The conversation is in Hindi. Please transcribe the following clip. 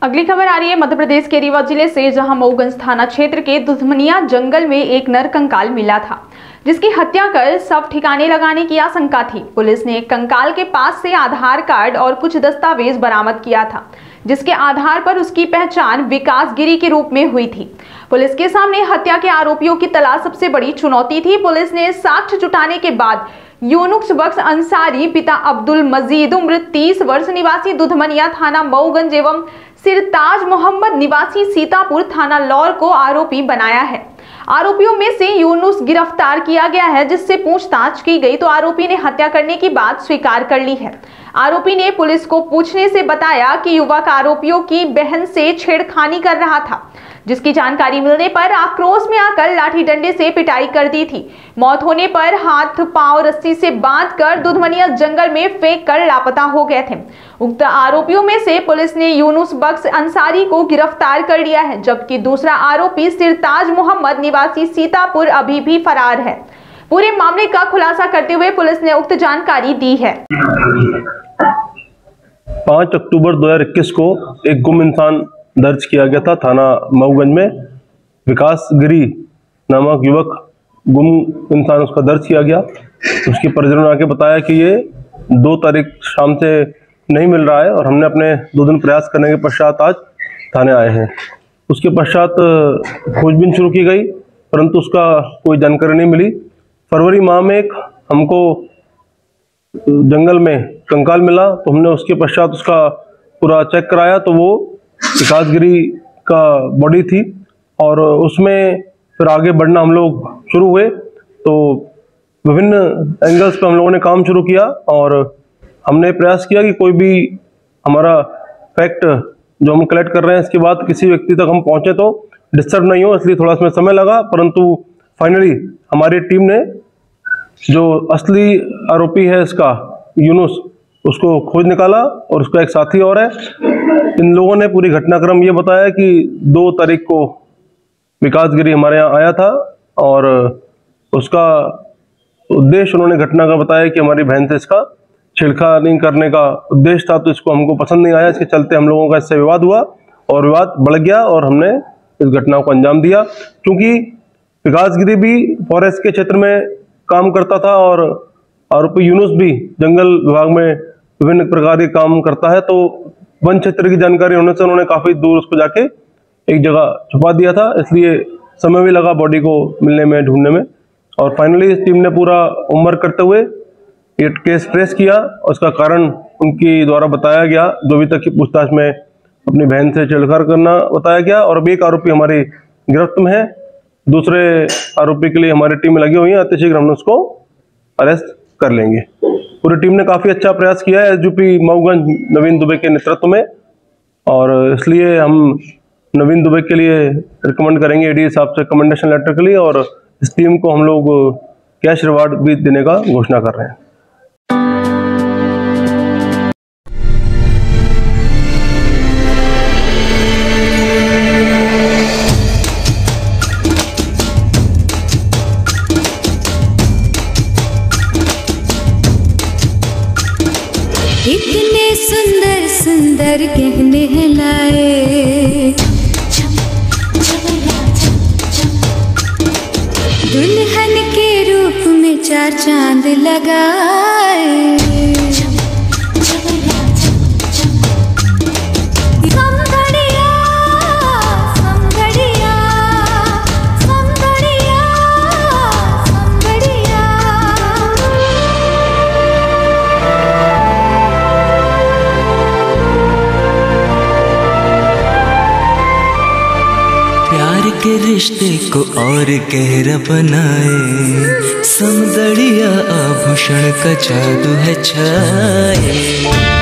अगली खबर आ रही है मध्य प्रदेश के रीवा जिले से, जहां मऊगंज थाना क्षेत्र के दुधमनिया जंगल में एक नर कंकाल मिला था, जिसकी हत्या कर शव ठिकाने लगाने की आशंका थी। पुलिस ने कंकाल के पास से आधार कार्ड और कुछ दस्तावेज बरामद किया था, जिसके आधार पर उसकी पहचान विकास गिरी के रूप में हुई थी। पुलिस के सामने हत्या के आरोपियों की तलाश सबसे बड़ी चुनौती थी। पुलिस ने साक्ष्य जुटाने के बाद यूनुस बख्श अंसारी पिता अब्दुल मजीद उम्र 30 वर्ष निवासी दुधमनिया थाना मऊगंज एवं सिरताज मोहम्मद निवासी सीतापुर थाना लौर को आरोपी बनाया है। आरोपियों में से यूनुस गिरफ्तार किया गया है, जिससे पूछताछ की गई तो आरोपी ने हत्या करने की बात स्वीकार कर ली है। आरोपी ने पुलिस को पूछने से बताया कि युवक आरोपियों की बहन से छेड़खानी कर रहा था, जिसकी जानकारी मिलने पर आक्रोश में आकर लाठी डंडे से पिटाई कर दी थी। मौत होने पर हाथ पांव रस्सी से बांधकर दुधमनिया जंगल में फेंक कर लापता हो गए थे। उक्त आरोपियों में से पुलिस ने यूनुस बख्श अंसारी को गिरफ्तार कर लिया है, जबकि दूसरा आरोपी सिरताज मोहम्मद निवासी सीतापुर अभी भी फरार है। पूरे मामले का खुलासा करते हुए पुलिस ने उक्त जानकारी दी है। 5 अक्टूबर 2021 को एक गुम इंसान दर्ज किया गया था थाना मऊगंज में। विकास गिरी नामक युवक गुम इंसान उसका दर्ज किया गया। उसके परिजनों ने आके बताया कि ये 2 तारीख शाम से नहीं मिल रहा है और हमने अपने 2 दिन प्रयास करने के पश्चात आज थाने आए हैं। उसके पश्चात खोजबीन शुरू की गई, परंतु उसका कोई जानकारी नहीं मिली। फरवरी माह में एक हमको जंगल में कंकाल मिला, तो हमने उसके पश्चात उसका पूरा चेक कराया तो वो विकासगिरी का बॉडी थी और उसमें फिर आगे बढ़ना हम लोग शुरू हुए। तो विभिन्न एंगल्स पे हम लोगों ने काम शुरू किया और हमने प्रयास किया कि कोई भी हमारा फैक्ट जो हम कलेक्ट कर रहे हैं इसके बाद किसी व्यक्ति तक हम पहुंचे तो डिस्टर्ब नहीं हो, इसलिए थोड़ा इसमें समय लगा। परंतु फाइनली हमारी टीम ने जो असली आरोपी है इसका यूनुस, उसको खोज निकाला और उसका एक साथी और है। इन लोगों ने पूरी घटनाक्रम ये बताया कि 2 तारीख को विकासगिरी हमारे यहाँ आया था और उसका उद्देश्य उन्होंने घटना का बताया कि हमारी बहन से इसका छेड़खानी करने का उद्देश्य था, तो इसको हमको पसंद नहीं आया। इसके चलते हम लोगों का इससे विवाद हुआ और विवाद बढ़ गया और हमने इस घटना को अंजाम दिया। क्योंकि विकासगिरी भी फॉरेस्ट के क्षेत्र में काम करता था और आरोपी यूनुस भी जंगल विभाग में विभिन्न प्रकार के काम करता है, तो वन क्षेत्र की जानकारी होने से उन्होंने काफ़ी दूर उसको जाके एक जगह छुपा दिया था, इसलिए समय भी लगा बॉडी को मिलने में, ढूंढने में। और फाइनली इस टीम ने पूरा होमवर्क करते हुए ये केस ट्रेस किया और उसका कारण उनकी द्वारा बताया गया, जो अभी तक की पूछताछ में अपनी बहन से छेड़छाड़ करना बताया गया। और अभी एक आरोपी हमारी गिरफ्त में है, दूसरे आरोपी के लिए हमारी टीम लगी हुई है। अति शीघ्र हम उसको अरेस्ट कर लेंगे। पूरी टीम ने काफ़ी अच्छा प्रयास किया है एसडीपी मऊगंज नवीन दुबे के नेतृत्व में, और इसलिए हम नवीन दुबे के लिए रिकमेंड करेंगे एडीए साहब से कमेंडेशन लेटर के लिए, और इस टीम को हम लोग कैश रिवार्ड भी देने का घोषणा कर रहे हैं। इतने सुंदर सुंदर गहने हैं लाए, दुल्हन के रूप में 4 चांद लगाए, के रिश्ते को और गहरा बनाए, सौंदर्य आभूषण का जादू है छाए।